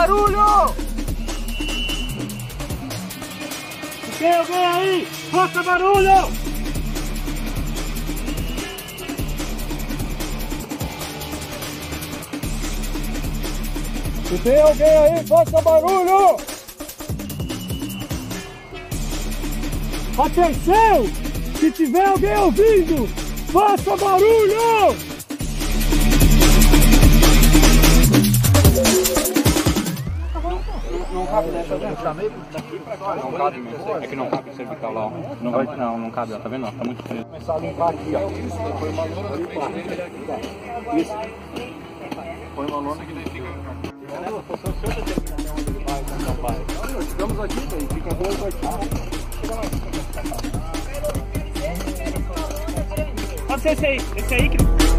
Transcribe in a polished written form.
barulho! Tem alguém aí? Faça barulho! Se tem alguém aí, faça barulho! Atenção! Se tiver alguém ouvindo, faça barulho! Não cabe, né? Eu chamei daqui pra cá. Não cabe mesmo. É que não cabe cervical lá, ó. Não cabe, ó. Tá vendo? Ó? Tá muito frio. Começar a limpar aqui, ó. Põe uma lona aqui. Isso. Põe uma lona aqui. Ficamos aqui, fica dois aqui. Pode ser esse aí que...